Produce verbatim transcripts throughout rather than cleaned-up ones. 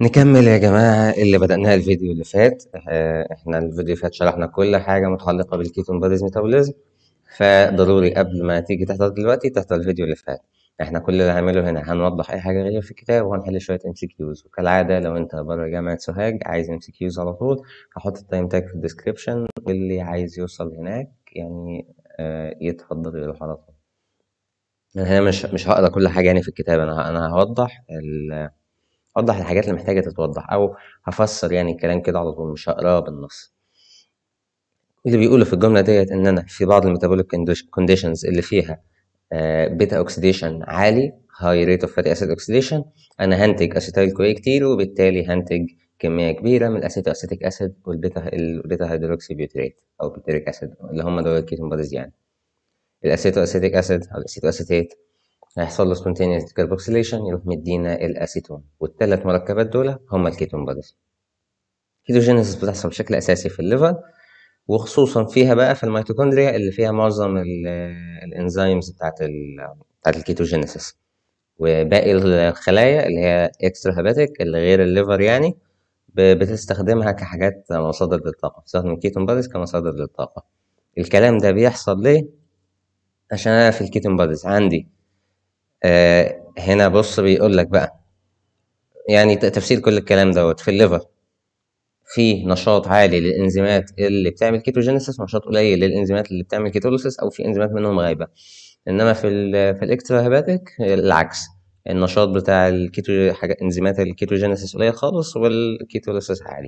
نكمل يا جماعة اللي بدأناه الفيديو اللي فات. آه، احنا الفيديو اللي فات شرحنا كل حاجة متعلقة بالكيتون بوديز ميتابوليزم، فضروري قبل ما تيجي تحضر دلوقتي تحضر الفيديو اللي فات. احنا كل اللي هنعمله هنا هنوضح اي حاجة غير في الكتاب وهنحل شوية ام سي كيوز، وكالعادة لو انت بره جامعة سوهاج عايز ام سي كيوز على طول هحط التايم تاج في الديسكريبشن، واللي عايز يوصل هناك يعني آه، يتفضل يروح على طول. انا هنا مش مش هقرا كل حاجة يعني في الكتاب، انا انا هوضح ال أوضح الحاجات اللي محتاجة تتوضح، أو هفسر يعني الكلام كده على طول مش هقراه بالنص. اللي بيقوله في الجملة ديت إن أنا في بعض الميتابوليك كونديشنز اللي فيها بيتا أوكسيديشن عالي، هاي ريت اوف فاتي أسيد أوكسيديشن، أنا هنتج أسيتايل كوي كتير وبالتالي هنتج كمية كبيرة من الأسيتو أسيتيك أسيد والبيتا البيتا هيدروكسي بيوتريت أو بيتريك أسيد اللي هم دول الكيتون بوديز يعني. الأسيتو أسيتيك أسيد أو الأسيتو أسيتيت هيحصل له spontaneous decarboxylation يروح مدينا الأسيتون، والتلات مركبات دول هم الكيتون بوديز. الكيتوجينيسيس بتحصل بشكل أساسي في الليفر، وخصوصا فيها بقى في الميتوكوندريا اللي فيها معظم الانزيمز بتاعت ال بتاعت الكيتوجينيسيس، وباقي الخلايا اللي هي اكسترا هيباتيك اللي غير الليفر يعني بتستخدمها كحاجات مصادر للطاقة، بتستخدم الكيتون بوديز كمصادر للطاقة. الكلام ده بيحصل ليه؟ عشان أنا في الكيتون بوديز عندي آه هنا بص بيقول لك بقى يعني تفسير كل الكلام دوت. في الليفر في نشاط عالي للإنزيمات اللي بتعمل كيتوجينيسيس ونشاط قليل للإنزيمات اللي بتعمل كيتوليسيس، أو في إنزيمات منهم غايبة. إنما في ال في الإكسترا هيباتيك العكس، النشاط بتاع الكيتو حاجة إنزيمات الكيتوجينيسيس قليل خالص والكيتوليسيس عالي.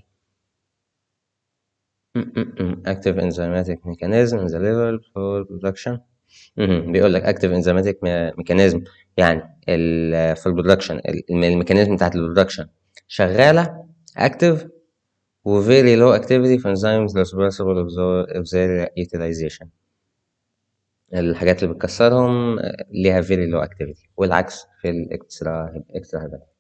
active enzymatic mechanism in the liver for production. بيقول لك active enzymatic mechanism يعني ال في البرودكشن الميكانيزم بتاعت البرودكشن شغالة active و very low activity في enzymes responsible of their utilization. الحاجات اللي بتكسرهم ليها very low activity، والعكس في الاكسترا اكسترا هيباتيك.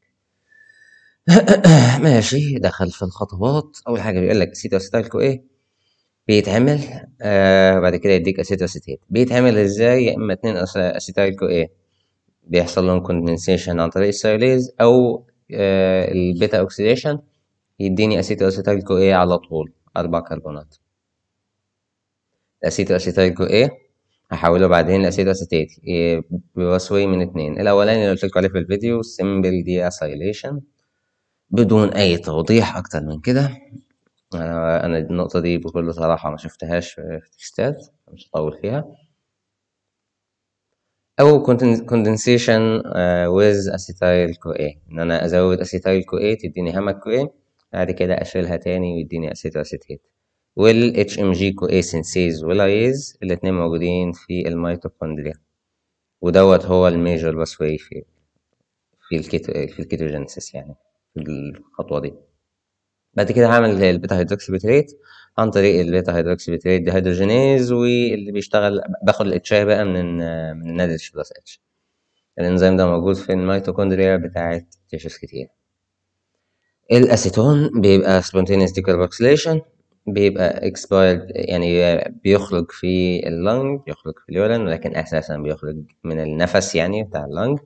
ماشي، دخل في الخطوات. اول حاجه بيقول لك اسيتو اسيتايل كو ايه بيتعمل، آه بعد كده يديك اسيتو اسيتيت. بيتعمل ازاي؟ يا اما اتنين اسيتايل كو ايه بيحصل لهم كوندنسيشن عن طريق السيوليز، او آه البيتا اوكسيديشن يديني اسيتو اسيتايل كو ايه على طول اربع كربونات. الاسيتو اسيتايل كو ايه هحوله بعدين لاسيتو اسيتيت بوصفين من اتنين. الاولاني اللي قلت لكم عليه في الفيديو سيمبل دي اسايليشن بدون اي توضيح اكتر من كده. انا انا النقطه دي بكل صراحه ما شفتهاش في تكستات، مش هطول فيها. او كوندنسيشن ويز اسيتايل كو ايه، ان انا ازود اسيتايل كو ايه تديني همك كو ايه، بعد كده اشيلها تاني ويديني اسيتو اسيتيت. وال اتش ام جي كو ايه سينسيز ولايز الاتنين موجودين في الميتوكوندريا، ودوت هو الميجر باسواي في في الكيتو في الكيتوجينيسيس يعني في الخطوه دي. بعد كده هعمل البيتا هيدروكسي بيتريت عن طريق البيتا هيدروكسي بيتريت ديهيدروجينيز، واللي بيشتغل باخد الاتشاي بقى من من الناد اتش بلس اتش. الانزيم ده موجود في الميتوكوندريا بتاعه تيشوز كتير. الاسيتون بيبقى spontaneous decarboxylation، بيبقى expired يعني بيخرج في اللنج، بيخرج في اليورين، ولكن اساسا بيخرج من النفس يعني بتاع اللنج.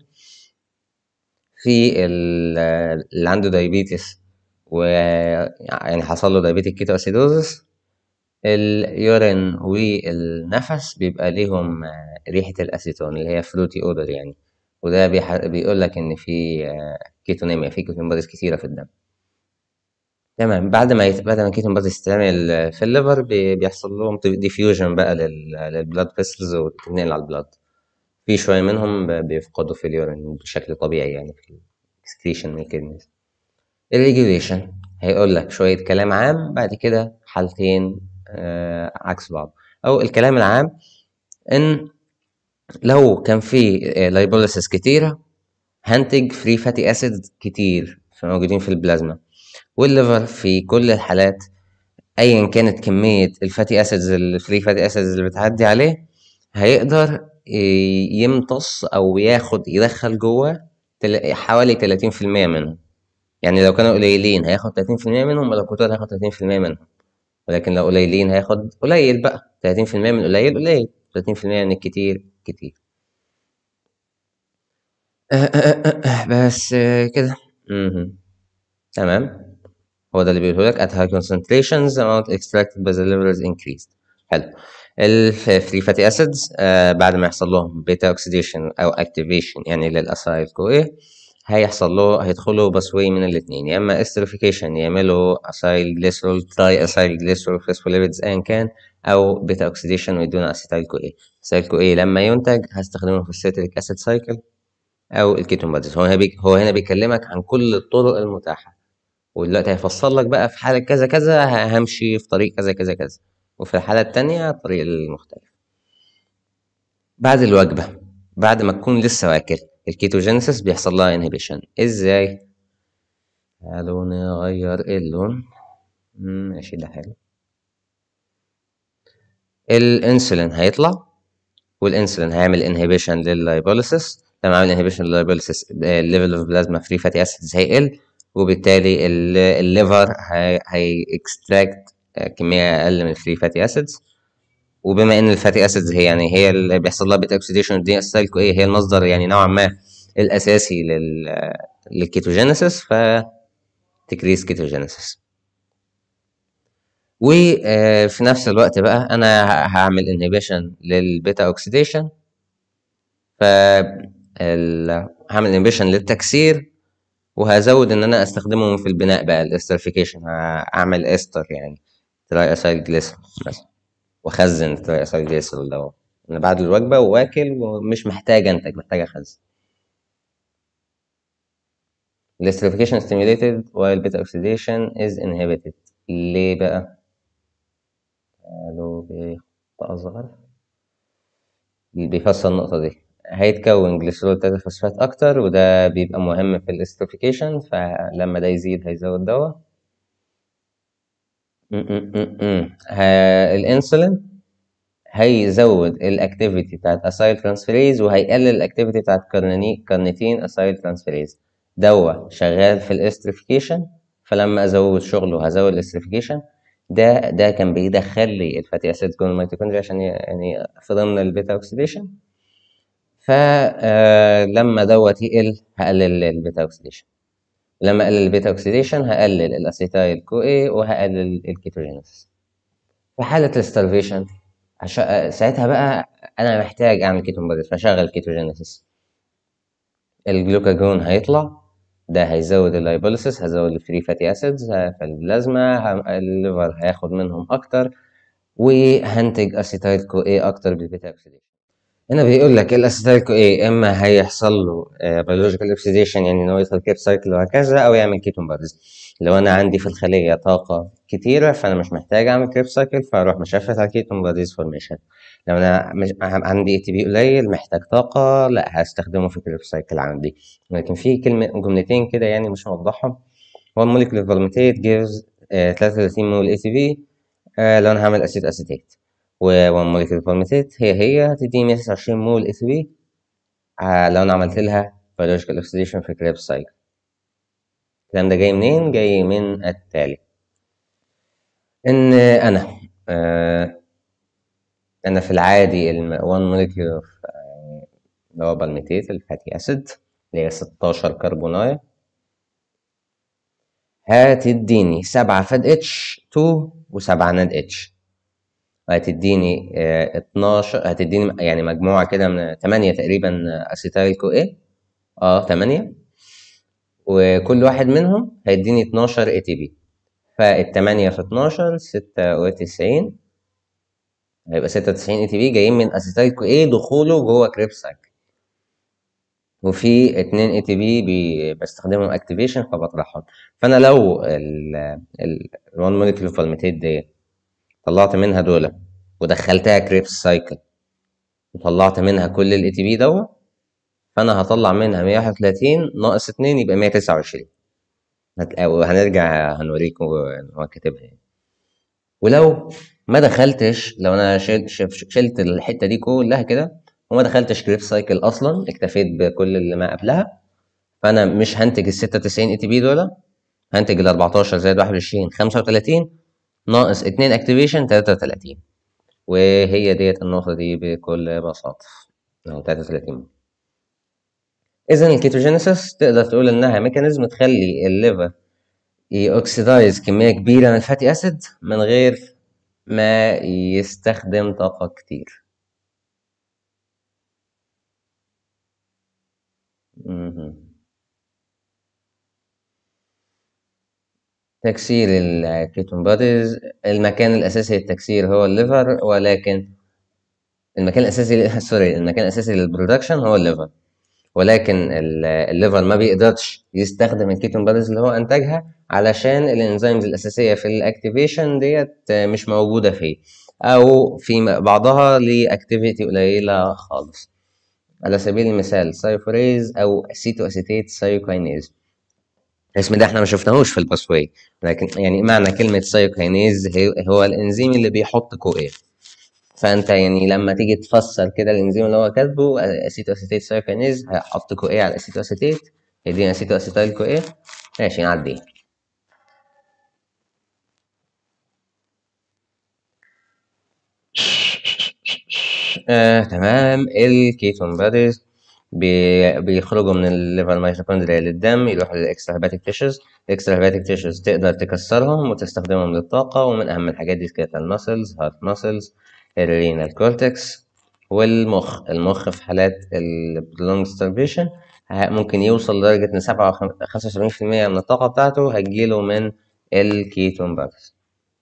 في اللي عنده دايابيتس ويعني حصل له دايابيتيك كيتو اسيدوزس، اليورين والنفس بيبقى ليهم ريحة الأسيتون اللي هي فروتي أودر يعني، وده بيقول لك إن في كيتونيميا، في كيتون بوديز كتيرة في الدم. تمام، بعد ما يت... بعد ما الكيتون بوديز تتعمل في الليفر بي... بيحصل لهم ديفيوجن بقى لل... للبلاد فيسلز وتتنقل على البلاد. في شوية منهم ب... بيفقدوا في اليورين بشكل طبيعي يعني في الاكسكريشن من الكدنيز. الريجوليشن هيقول لك شوية كلام عام، بعد كده حالتين آه عكس بعض. أو الكلام العام إن لو كان في لايبوليسيس كتيرة هنتج فري فاتي أسيد كتير موجودين في البلازما، والليفر في كل الحالات أيا كانت كمية الفاتي أسيدز الفري فاتي أسيدز اللي بتعدي عليه هيقدر يمتص أو ياخد يدخل جوه حوالي تلاتين في المية منهم. يعني لو كانوا قليلين هياخد تلاتين في المية منهم، ولو كتار هياخد تلاتين في المية منهم، ولكن لو قليلين هياخد قليل بقى. تلاتين في المية من قليل قليل، تلاتين في المية من الكتير كتير. أه أه أه بس كده. تمام، هو ده اللي بيقوله لك at high concentrations the amount extracted by the liver is increased. حلو. الفري فاتي اسيدز بعد ما يحصل لهم بيتا اوكسيديشن او اكتيفيشن يعني للاسايل كو ايه، هيحصل له هيدخلوا بسوي من الاثنين، يا اما استريفيكيشن يعملوا اسايل جليسرول تراي اسايل جليسرول فوسفوليبيدز ايا كان، او بيتا اوكسيديشن ويدونا اسيتايل كو ايه. اسيتايل كو ايه لما ينتج هستخدمه في السيتريك اسيد سايكل او الكيتون بادز. هو هنا بي... هو هنا بيكلمك عن كل الطرق المتاحه، ودلوقتي هيفصل لك بقى في حالة كذا كذا همشي في طريق كذا كذا كذا، وفي الحالة التانية الطريق المختلف. بعد الوجبة، بعد ما تكون لسه واكل، الكيتوجينيسيس بيحصل لها انهبيشن ازاي؟ تعالوا نغير اللون. ماشي ده حلو. الانسولين هيطلع، والانسولين هيعمل انهبيشن لللايبوليسيس. لما عمل انهبيشن لللايبوليسيس الليفل اوف بلازما فري فاتي اسيدز هيقل، وبالتالي الليفر هي اكستراكت كميه اقل من الفري فاتي اسيدز. وبما ان الفاتي اسيدز هي يعني هي اللي بيحصل لها بيتا اوكسيديشن دي اسيتايل كو ايه، هي المصدر يعني نوعا ما الاساسي لل للكيتوجينيسيس، ف تكريس كيتوجينيسيس. وفي نفس الوقت بقى انا هعمل انهبيشن للبيتا اوكسيديشن، ف هعمل انهبيشن للتكسير، وهزود ان انا استخدمهم في البناء بقى الاسترفيكيشن، هعمل استر يعني تراي اسايل جليسرول مثلا، واخزن تراي اسايل جليسرول ده انا بعد الوجبه واكل ومش محتاج انتج، محتاج اخزن. الاسترفيكيشن stimulated while beta oxidation is inhibited. ليه بقى؟ قالوا بخط اصغر بيفسر النقطه دي. هيتكون جليسرول تلاتة فوسفات اكتر، وده بيبقى مهم في الاسترفيكيشن، فلما ده يزيد هيزود دواء. الانسولين هيزود الاكتيفيتي بتاعت اسايل ترانسفيريز، وهيقلل الاكتيفيتي بتاعت كارنيتين اسايل ترانسفيريز. دواء شغال في الاستريفيكيشن، فلما ازود شغله هزود الاستريفيكيشن. ده ده كان بيدخل لي الفاتي اسيدز جوه الميتوكوندريا عشان يعني في ضمن البيتا اوكسيديشن. فلما دوت يقل هقلل البيتا اوكسيديشن، لما اقلل البيتا اوكسيديشن هقلل الاسيتايل كو اي وهقلل الكيتوجينيسيس. في حالة الستارفيشن عش... ساعتها بقى انا محتاج اعمل كيتون بوديز، فشغل كيتوجينيسيس. الجلوكاجون هيطلع، ده هيزود اللايبوليسيس، هيزود الفري فاتي اسيدز في البلازما، الليفر هياخد منهم اكتر، وهنتج اسيتايل كو اي اكتر بالبيتا اوكسيديشن. هنا بيقول لك الاسيتايل كو اي اما هيحصل له بيولوجيكال اوكسيديشن يعني انه يدخل كيب سايكل وهكذا، او يعمل كيتون بوديز. لو انا عندي في الخليه طاقه كتيره فانا مش محتاج اعمل كريب سايكل، فاروح مشفت على كيتون بوديز فورميشن. لو انا مش عندي اي تي بي قليل محتاج طاقه، لا هستخدمه في كريب سايكل عندي. لكن في كلمه جملتين كده يعني مش موضحهم. one molecular volumetate gives تلاتة وتلاتين مول اي تي بي لو انا هعمل اسيد اسيتيت، و one molecular volumetate هي هي هتديني مية وتسعة وعشرين مول اي تي بي لو انا عملت لها biological oxidation في كريب سايكل. الكلام ده جاي منين؟ جاي من التالي، ان انا آه انا في العادي ال one molecule of آه، اللي هو بالميتيت الفاتي اسيد اللي هي ستاشر كربونايه، هتديني سبعة فاد اتش اتنين وسبعة ناد اتش، هتديني آه اتناشر، هتديني يعني مجموعه كده من تمانية تقريبا اسيتايل كو ايه، اه تمانية، وكل واحد منهم هيديني اتناشر اي تي بي، فالتمانية في اتناشر ستة وتسعين، هيبقى ستة وتسعين اي تي بي جايين من اسيتايل كو ايه دخوله جوه كريب سايكل، وفي اتنين اي تي بي بستخدمهم اكتيفيشن فبطرحهم. فانا لو ال one molecule فالميتيت دي طلعت منها دول ودخلتها كريب سايكل وطلعت منها كل الاي تي بي دوت، فانا هطلع منها مية وواحد وتلاتين ناقص اتنين يبقى مية وتسعة وعشرين. هنرجع هنوريكم هو كاتبها يعني. ولو ما دخلتش، لو انا شلت شلت الحته دي كلها كده وما دخلتش كريب سايكل اصلا، اكتفيت بكل اللي ما قبلها، فانا مش هنتج ال ستة وتسعين اي تي بي دول، هنتج ال اربعتاشر زائد واحد وعشرين خمسة وتلاتين ناقص اتنين اكتيفيشن تلاتة وتلاتين، وهي ديت النقطه دي بكل بساطه اهو تلاتة وتلاتين. اذا الكيتوجينيسيس تقدر تقول انها ميكانيزم تخلي الليفر يوكسيدايز كمية كبيرة من الفاتي أسيد من غير ما يستخدم طاقة كتير. مهم. تكسير الكيتون بوديز، المكان الأساسي للتكسير هو الليفر، ولكن المكان الأساسي سوري المكان الأساسي للبرودكشن هو الليفر، ولكن ال- الليفر ما بيقدرش يستخدم الكيتون بوديز اللي هو أنتجها علشان الإنزيمز الأساسية في الأكتيفيشن ديت مش موجودة فيه، أو في م- بعضها ليه أكتيفيتي قليلة خالص. على سبيل المثال سايفوريز أو أسيتو أسيتيت سايوكاينيز، الاسم ده احنا ما شفناهوش في الباسواي، لكن يعني معنى كلمة سايوكاينيز هي- هو الإنزيم اللي بيحط كوإيه. فأنت يعني لما تيجي تفسر كده الإنزيم اللي هو كاتبه أسيتو أسيتيت سايوكاينيز هيحط كوإيه على الأسيتو أسيتيت، يدينا أسيتو أسيتايل كوإيه. ماشي نعديه. آه، تمام. الكيتون باديز بي- بيخرجوا من الليفر ميتوكوندريا للدم، يروحوا للاكسترا هيباتيك تيشوز. الاكسترا هيباتيك تيشوز تقدر تكسرهم وتستخدمهم للطاقة، ومن أهم الحاجات دي سكيلتال ماسلز، هارت ماسلز، الرينال كورتكس، والمخ. المخ في حالات البرولونج starvation ممكن يوصل لدرجة إن سبعة خمسة وسبعين في المية من الطاقة بتاعته هتجيله من الكيتون باديز.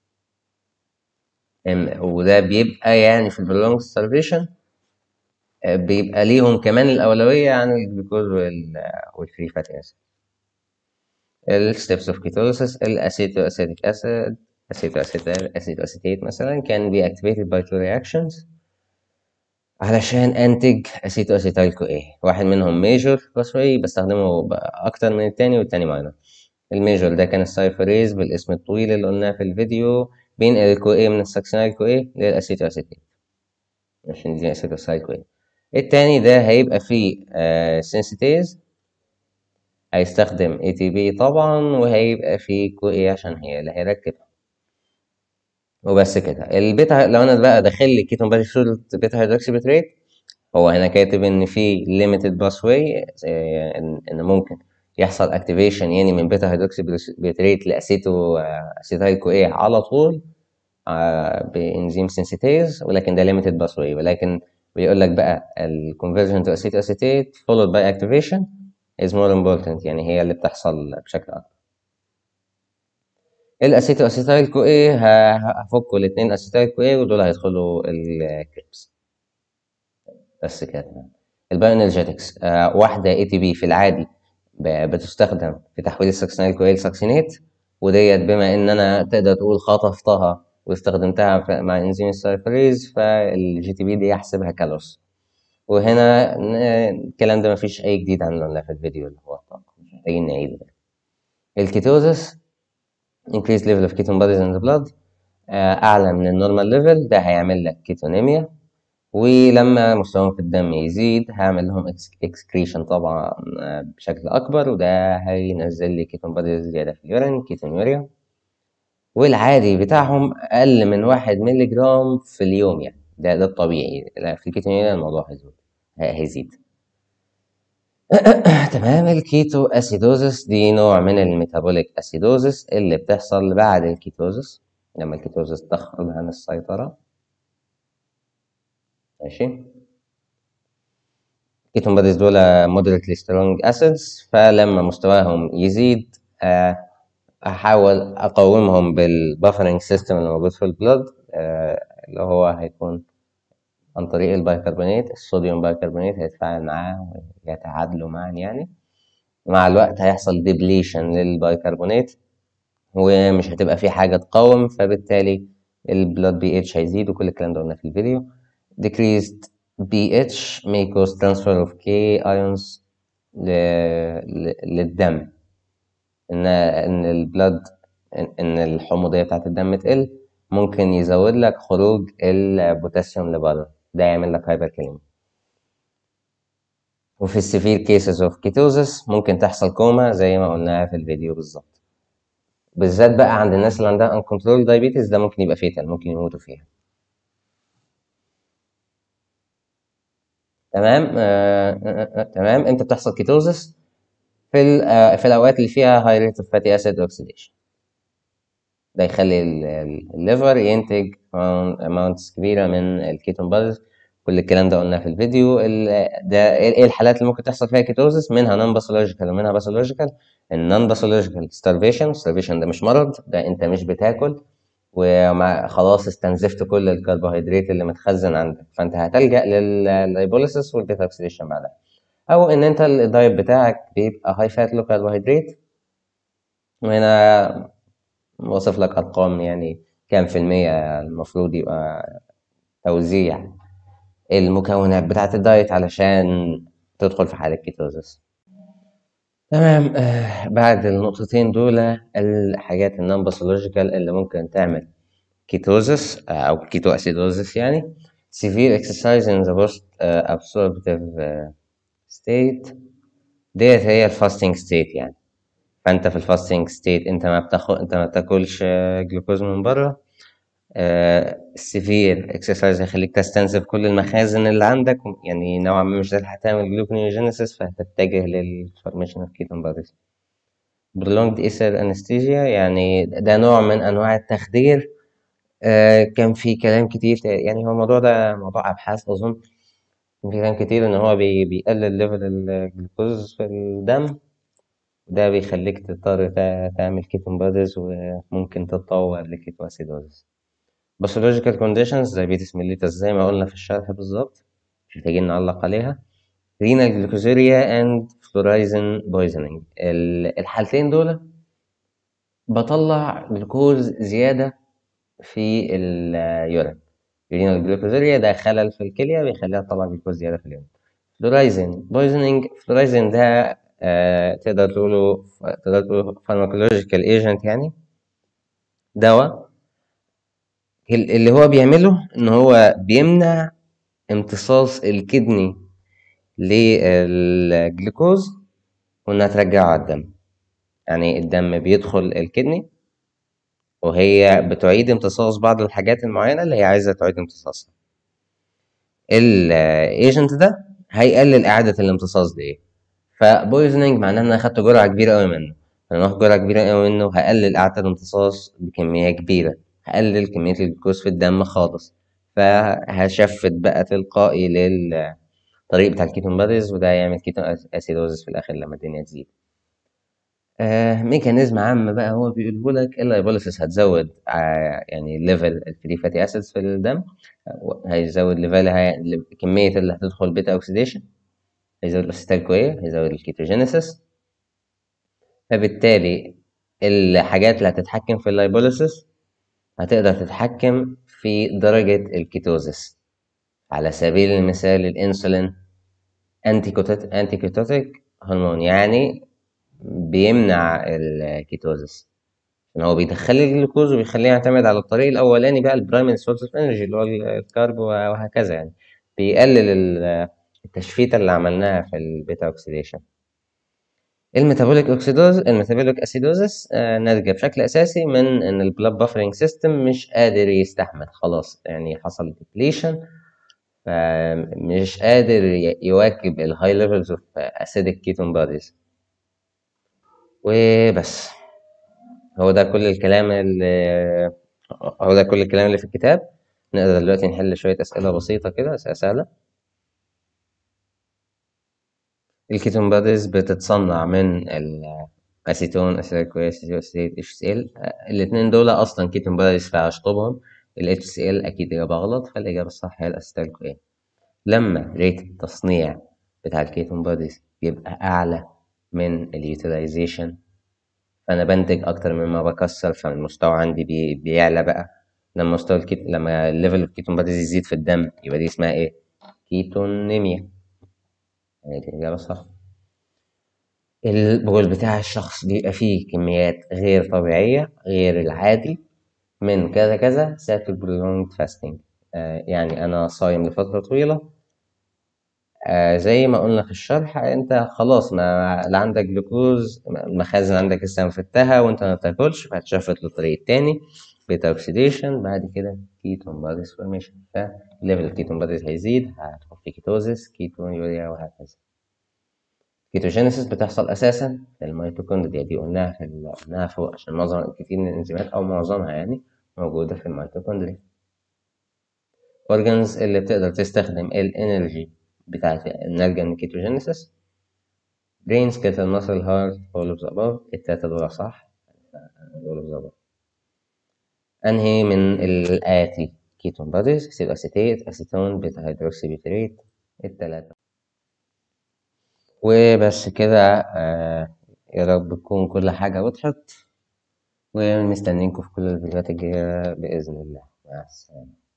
وده بيبقى يعني في البرولونج starvation بيبقى ليهم كمان الأولوية عن الجلوكوز وال والفري فاتي أسيد. الستبس اوف كيتوسيس، الأسيتو أسيتيك أسيد أسيتو أسيتو أسيتيت مثلا كان بي activated by two reactions علشان أنتج أسيتو أسيتايل كو إيه. واحد منهم ميجور باثواي بستخدمه أكتر من التاني، والتاني ماينور. الميجور ده كان السايفريز بالاسم الطويل اللي قلناه في الفيديو، بينقل الكو إيه من السكسينايل كو إيه للأسيتو أسيتيت عشان دي أسيتو أسيتايل كو إيه. التاني ده هيبقى فيه سينسيتيز، هيستخدم اي تي بي طبعا، وهيبقى فيه كو اي عشان هي اللي هيركبها. وبس كده. البيتا لو انا بقى داخل لي كيتون بادي سولت بيتا هيدروكسي بتريت، هو هنا كاتب ان في ليميتد باس واي، ان إن ممكن يحصل اكتيفيشن يعني من بيتا هيدروكسي بتريت لاسيتو اسيتايل كو اي على طول بانزيم سينسيتيز، ولكن ده ليميتد باس واي. ولكن بيقول لك بقى الكونفرجن تو اسيتو اسيتيت followed by activation is more important، يعني هي اللي بتحصل بشكل اكبر. الاسيتو اسيتايل كو ايه هفكوا الاتنين اسيتايل كو ايه ودول هيدخلوا الكريبس. بس كده. البايونرجيتكس، آه واحدة اي تي بي في العادي ب- بتستخدم في تحويل السكسينيل كو ايه لسكسينيت، وديت بما ان انا تقدر تقول خطفتها واستخدمتها في- مع انزيم السايفريز، فالجي تي بي دي هحسبها كالوس. وهنا ن- الكلام ده مفيش اي جديد عنه الا في الفيديو اللي هو الطاقة، مش محتاجين نعيده. الكيتوزس increased level of ketone bodies in the blood، آه، أعلى من النورمال ليفل، ده هيعمل لك كيتونيميا. ولما مستواهم في الدم يزيد هعمل لهم اكسكريشن طبعا آه، بشكل أكبر، وده هينزل لي كيتون بوديز زيادة في اليورين، كيتونيوريا. والعادي بتاعهم أقل من واحد مللي جرام في اليوم، يعني ده ده الطبيعي. لا، في الكيتونيوريا الموضوع هيزيد هيزيد. تمام. الكيتو أسيدوزس دي نوع من الميتابوليك أسيدوزس اللي بتحصل بعد الكيتوزس، لما الكيتوزس تخرج عن السيطرة. ماشي. الكيتون بوديز دول moderately strong acids، فلما مستواهم يزيد آه، أحاول أقاومهم بالبافرنج سيستم اللي موجود في البلد، آه، اللي هو هيكون عن طريق البيكربونات. الصوديوم بايكربونات هيتفاعل معاه ويتعادلوا معا يعني. مع الوقت هيحصل ديبليشن للبيكربونات ومش هتبقى في حاجة تقاوم، فبالتالي البلاد بي اتش هيزيد، وكل الكلام ده قلنا في الفيديو. decreased pH may cause transfer of K ions ل... ل... للدم، ان ان البلاد ان إن الحموضية بتاعت الدم تقل، ممكن يزود لك خروج البوتاسيوم لبره، ده يعمل لك هايبركاليميا. وفي السيفير كيسز اوف كيتوزس ممكن تحصل كوما زي ما قلناها في الفيديو بالظبط. بالذات بقى عند الناس اللي عندها uncontrolled diabetes، ده ممكن يبقى فيتال، ممكن يموتوا فيها. تمام. آه آه آه تمام. امتى بتحصل كيتوزس؟ في ال- آه في الاوقات اللي فيها high rate of fatty acid oxidation. ده يخلي ال- ال- الليفر ينتج اماونتس كبيره من الكيتون بوديز. كل الكلام ده قلناه في الفيديو. ال- ده ايه إيه الحالات اللي ممكن تحصل فيها كيتوزس؟ منها نون باثولوجيكال ومنها باثولوجيكال. النون باثولوجيكال ستارفيشن. ستارفيشن ده مش مرض، ده انت مش بتاكل وخلاص استنزفت كل الكربوهيدرات اللي متخزن عندك، فانت هتلجأ لللايبوليسيس والبيتا اوكسيديشن بعدها. او ان انت الدايت بتاعك بيبقى هاي فات لو كربوهيدرات، وهنا واصف لك ارقام يعني كام في المية المفروض يبقى توزيع المكونات بتاعة الدايت علشان تدخل في حالة كيتوزس. تمام. آه بعد النقطتين دول الحاجات النون باثولوجيكال اللي ممكن تعمل كيتوزس آه او كيتو اسيدوزس يعني severe exercise in the post uh, absorptive uh, state. ديت هي الفاستنج ستيت يعني. فانت في الفاستنج ستيت انت ما بتاخد انت ما بتاكلش جلوكوز من بره. السيفير اكسرسايز هيخليك تستنزف كل المخازن اللي عندك، يعني نوعا ما مش هتلحق تعمل جلوكونيوجينيسيس، فهتتجه للفورميشن اوف كيتون بوديز. prolonged ether anesthesia يعني ده نوع من انواع التخدير. آه كان في كلام كتير يعني، هو الموضوع ده موضوع ابحاث اظن. كان في كلام كتير ان هو بي بيقلل ليفل الجلوكوز في الدم، ده بيخليك تضطر تا- تعمل كيتون بوديز وممكن تتطور لكيتو اسيدوزيس. باثولوجيكال كونديشنز diabetes mellitus زي ما قلنا في الشرح بالظبط، مش محتاجين نعلق عليها. renal glycosuria and fluorizin poisoning. ال- الحالتين دول بطلع جلوكوز زيادة في اليورين. renal glycosuria ده خلل في الكلية بيخليها تطلع جلوكوز زيادة في اليورين. fluorizin poisoning. fluorizin ده آه تقدر تقوله تقدر تقوله pharmacological agent يعني دواء. اللي هو بيعمله ان هو بيمنع امتصاص الكدني للجلوكوز وإنها ترجعه على الدم. يعني الدم بيدخل الكدني وهي بتعيد امتصاص بعض الحاجات المعينة اللي هي عايزة تعيد امتصاصها. الايجنت ده هيقلل إعادة الامتصاص دي. فبويزنينج معناه إن أنا خدت جرعة كبيرة أوي منه. لما آخد جرعة كبيرة أوي منه هقلل إعادة الامتصاص بكمية كبيرة، هقلل كمية الجلوكوز في الدم خالص، فهشفت بقى تلقائي لل الطريق بتاع الكيتون باديز، وده هيعمل كيتون اسيدوزس في الاخر لما الدنيا تزيد. آه ميكانيزم عام بقى هو بيقوله لك اللايبوليسيس هتزود آه يعني ليفل الفري فاتي اسيدز في الدم، هيزود ليفلها كميه اللي هتدخل بيتا اوكسيديشن، هيزود الاسيتال كويه، هيزود الكيتوجينيسيس. فبالتالي الحاجات اللي هتتحكم في اللايبوليسيس هتقدر تتحكم في درجه الكيتوزس. على سبيل المثال الانسولين انتي كيتوتيك هرمون، يعني بيمنع الكيتوزس، ان هو بيدخل الجلوكوز وبيخليه يعتمد على الطريق الاولاني بقى البرايمري سورس اوف انرجي اللي هو الكارب وهكذا، يعني بيقلل ال- التشفيته اللي عملناها في البيتا اوكسيديشن. الميتابوليك اوكسيدوز الميتابوليك اسيدوزس آه، ناتجه بشكل اساسي من ان البلاد بافرنج سيستم مش قادر يستحمل، خلاص يعني حصل ديبليشن، فمش قادر ي- يواكب الهاي ليفلز اوف اسيدك كيتون بوديز. وبس. هو ده كل الكلام اللي هو ده كل الكلام اللي في الكتاب. نقدر دلوقتي نحل شوية أسئلة بسيطة كده، أسئلة سهلة. الكيتون بوديز بتتصنع من الأسيتون، أسيتيل كويس، أسيتيت اتش سي ال. الاتنين دول أصلا كيتون بوديز فأشطبهم. ال اتش سي ال أكيد إجابة غلط، فالإجابة الصح هي الأسيتيل كويس. لما ريت التصنيع بتاع الكيتون بوديز بيبقى أعلى من اليوتيلايزيشن، فأنا بنتج أكتر مما بكسر، فالمستوى عندي بي... بيعلى بقى. لما مستوى الكيت... لما الليفل الكيتون بوديز يزيد في الدم يبقى دي اسمها إيه؟ كيتونيميا. يعني دي الإجابة صح. البول بتاع الشخص بيبقى فيه كميات غير طبيعية غير العادي من كذا كذا ساعة البرولونج فاستنج. آه يعني أنا صايم لفترة طويلة، آه زي ما قلنا في الشرح، انت خلاص ما لا عندك جلوكوز، المخازن عندك لسه مفتحة وانت ما بتاكلش، فهتشفت للطريق التاني بيتا اوكسيديشن، بعد كده كيتون بوديز فورميشن، فليفل الكيتون بوديز هيزيد، هتدخل في كيتوزيس، كيتون يوريا، وهكذا. كيتوجينيسيس بتحصل اساسا في الميتوكوندريا، دي قلناها في ال- قلناها فوق، عشان معظم كتير من الانزيمات او معظمها يعني موجوده في الميتوكوندريا. اورجانز اللي بتقدر تستخدم الانرجي بتاعت الناتجه من الكيتوجينيسيس: برين، سكيلتال ماسل، هارت، all of the above. التلاته دول صح، all of the above. انهي من الاتي كيتون بوديز: اكسيد اسيتيت، اسيتون، بيتا هيدروكسي بيتريت. التلاته. وبس كده. آه يا رب تكون كل حاجه وضحت، ومستنيينكم في كل الفيديوهات الجايه باذن الله. مع السلامه.